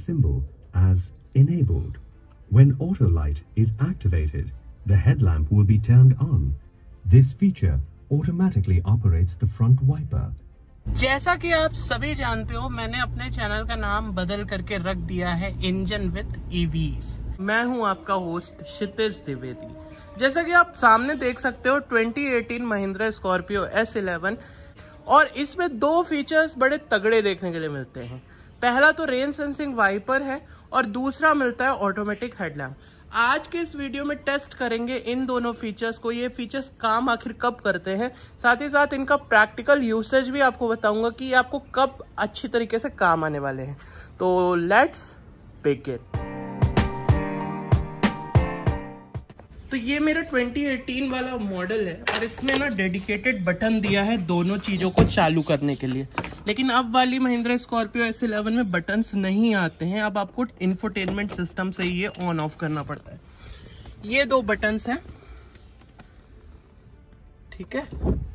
symbol as enabled. When auto light is activated, the headlamp will be turned on. This feature automatically operates the front wiper. जैसा कि आप सभी जानते हो, मैंने अपने चैनल का नाम बदल करके रख दिया है इंजन विद ईवीज। मैं हूं आपका होस्ट क्षितिज द्विवेदी। जैसा कि आप सामने देख सकते हो 2018 महिंद्रा स्कॉर्पियो S11 और इसमें दो फीचर्स बड़े तगड़े देखने के लिए मिलते हैं। पहला तो रेन सेंसिंग वाइपर है और दूसरा मिलता है ऑटोमेटिक हेडलैम्प। आज के इस वीडियो में टेस्ट करेंगे इन दोनों फीचर्स को, ये फीचर्स काम आखिर कब करते हैं, साथ ही साथ इनका प्रैक्टिकल यूसेज भी आपको बताऊंगा कि ये आपको कब अच्छी तरीके से काम आने वाले हैं। तो लेट्स बिगिन। तो ये मेरा 2018 वाला मॉडल है और इसमें ना डेडिकेटेड बटन दिया है दोनों चीज़ों को चालू करने के लिए। लेकिन अब वाली महिंद्रा स्कॉर्पियो S11 में बटन्स नहीं आते हैं, अब आपको इंफोटेनमेंट सिस्टम से ये ऑन ऑफ करना पड़ता है। ये दो बटन्स हैं, ठीक है।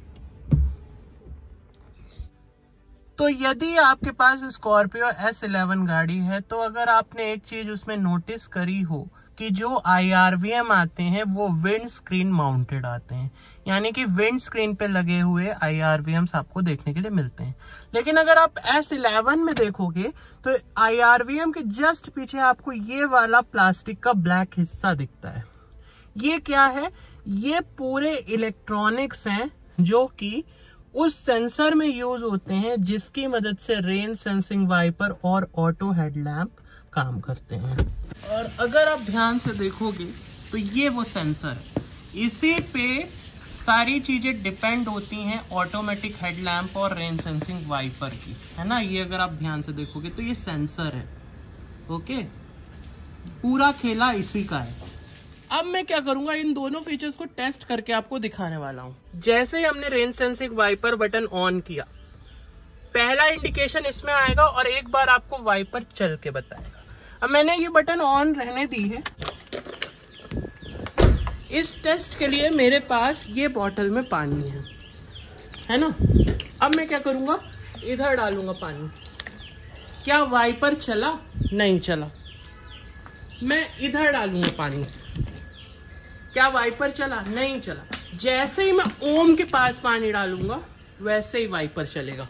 तो यदि आपके पास स्कॉर्पियो S11 गाड़ी है तो अगर आपने एक चीज उसमें नोटिस करी हो कि जो IRVM आते हैं वो विंड स्क्रीन माउंटेड आते हैं, यानी कि विंड स्क्रीन पे लगे हुए IRVMs आपको देखने के लिए मिलते हैं। लेकिन अगर आप S11 में देखोगे तो IRVM के जस्ट पीछे आपको ये वाला प्लास्टिक का ब्लैक हिस्सा दिखता है। ये क्या है? ये पूरे इलेक्ट्रॉनिक्स हैं जो कि उस सेंसर में यूज होते हैं जिसकी मदद से रेन सेंसिंग वाइपर और ऑटो हेडलैम्प काम करते हैं। और अगर आप ध्यान से देखोगे तो ये वो सेंसर है, इसी पे सारी चीजें डिपेंड होती हैं ऑटोमेटिक हेडलैम्प और रेन सेंसिंग वाइपर की, है ना। ये अगर आप ध्यान से देखोगे तो ये सेंसर है, ओके। पूरा खेला इसी का है। अब मैं क्या करूंगा, इन दोनों फीचर्स को टेस्ट करके आपको दिखाने वाला हूं। जैसे ही हमने rain sensing wiper button on किया, पहला इंडिकेशन इसमें आएगा और एक बार आपको वाइपर चल के बताएगा। अब मैंने ये बटन ऑन रहने दी है। इस टेस्ट के लिए मेरे पास ये बॉटल में पानी है ना। अब मैं क्या करूंगा, इधर डालूंगा पानी। क्या वाइपर चला? नहीं चला। मैं इधर डालूंगा पानी। क्या वाइपर चला? नहीं चला। जैसे ही मैं ओम के पास पानी डालूंगा वैसे ही वाइपर चलेगा।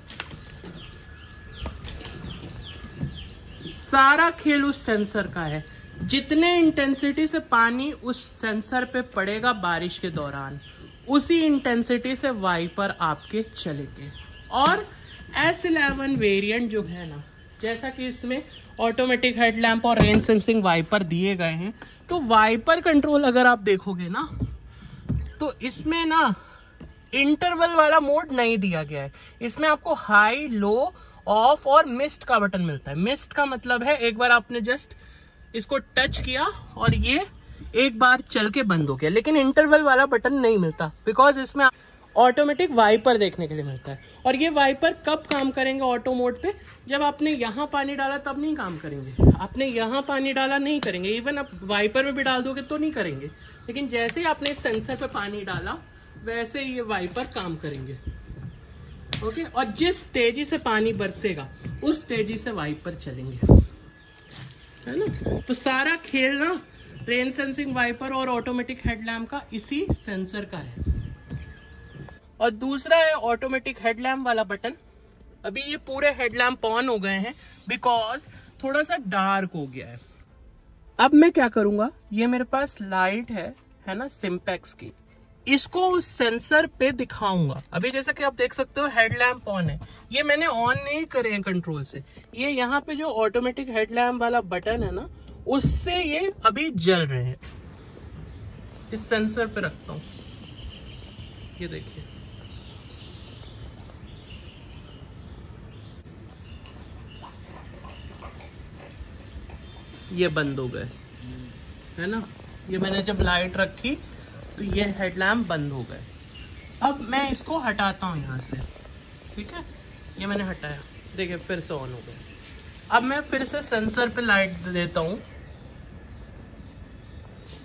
सारा खेल उस सेंसर का है। जितने इंटेंसिटी से पानी उस सेंसर पे पड़ेगा बारिश के दौरान, उसी इंटेंसिटी से वाइपर आपके चलेंगे। और S11 वेरिएंट जो है ना, जैसा कि इसमें ऑटोमेटिक हेडलैम्प और रेन सेंसिंग वाइपर दिए गए हैं, तो वाइपर कंट्रोल अगर आप देखोगे ना तो इसमें ना इंटरवल वाला मोड नहीं दिया गया है। इसमें आपको हाई, लो, ऑफ और मिस्ट का बटन मिलता है। मिस्ट का मतलब है एक बार आपने जस्ट इसको टच किया और ये एक बार चल के बंद हो गया। लेकिन इंटरवल वाला बटन नहीं मिलता, बिकॉज इसमें ऑटोमेटिक वाइपर देखने के लिए मिलता है। और ये वाइपर कब काम करेंगे ऑटो मोड पे? जब आपने यहाँ पानी डाला तब नहीं काम करेंगे। आपने यहाँ पानी डाला नहीं करेंगे, इवन आप वाइपर में भी डाल दोगे तो नहीं करेंगे। लेकिन जैसे ही आपने इस सेंसर पे पानी डाला वैसे ही ये वाइपर काम करेंगे, ओके। और जिस तेजी से पानी बरसेगा उस तेजी से वाइपर चलेंगे, है ना। तो सारा खेल ना रेन सेंसिंग वाइपर और ऑटोमेटिक हेडलैम्प का इसी सेंसर का है। और दूसरा है ऑटोमेटिक हेडलैम्प वाला बटन। अभी ये पूरे हेडलैम्प ऑन हो गए हैं बिकॉज थोड़ा सा डार्क हो गया है। अब मैं क्या करूंगा, ये मेरे पास लाइट है ना सिंपैक्स की, इसको उस सेंसर पे दिखाऊंगा। अभी जैसा कि आप देख सकते हो हेडलैम्प ऑन है। ये मैंने ऑन नहीं करे हैं कंट्रोल से, ये यहाँ पे जो ऑटोमेटिक हेडलैम्प वाला बटन है ना उससे ये अभी जल रहे हैं। इस सेंसर पे रखता हूँ, ये देखिए, ये बंद हो गए, है ना। ये मैंने जब लाइट रखी तो ये हेडलैम्प बंद हो गए। अब मैं इसको हटाता हूँ यहाँ से, ठीक है। ये मैंने हटाया, देखिए फिर से ऑन हो गए। अब मैं फिर से सेंसर पे लाइट देता हूँ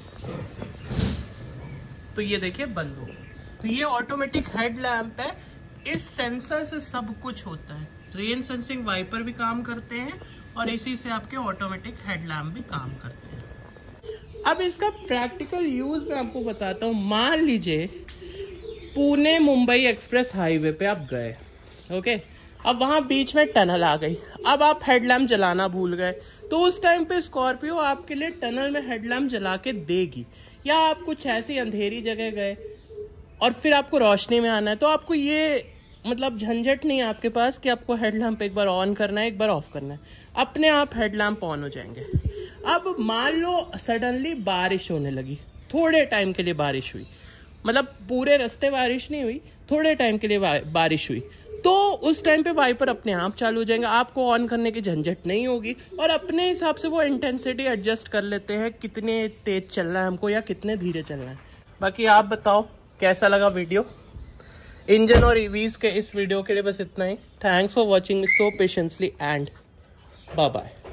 तो ये देखिए बंद हो गया। तो ये ऑटोमेटिक हेडलैम्प है इस सेंसर से सब कुछ होता है। रेन सेंसिंग वाइपर भी काम करते हैं और इसी से आपके ऑटोमेटिक हेडलैम्प भी काम करते हैं। अब इसका प्रैक्टिकल यूज मैं आपको बताता हूँ। मान लीजिए पुणे मुंबई एक्सप्रेस हाईवे पे आप गए, ओके, अब वहां बीच में टनल आ गई, अब आप हेडलैम्प जलाना भूल गए, तो उस टाइम पे स्कॉर्पियो आपके लिए टनल में हेडलैम्प जला के देगी। या आप कुछ ऐसी अंधेरी जगह गए और फिर आपको रोशनी में आना है, तो आपको ये मतलब झंझट नहीं है आपके पास कि आपको हेडलैम्प एक बार ऑन करना है, एक बार ऑफ करना है, अपने आप हेडलैम्प ऑन हो जाएंगे। अब मान लो सडनली बारिश होने लगी, थोड़े टाइम के लिए बारिश हुई, मतलब पूरे रास्ते बारिश नहीं हुई, थोड़े टाइम के लिए बारिश हुई, तो उस टाइम पे वाइपर अपने आप चालू हो जाएंगे, आपको ऑन करने की झंझट नहीं होगी और अपने हिसाब से वो इंटेंसिटी एडजस्ट कर लेते हैं कितने तेज चलना है हमको या कितने धीरे चलना है। बाकी आप बताओ कैसा लगा वीडियो। इंजन और ईवीज के इस वीडियो के लिए बस इतना ही। Thanks for watching me so patiently and bye bye.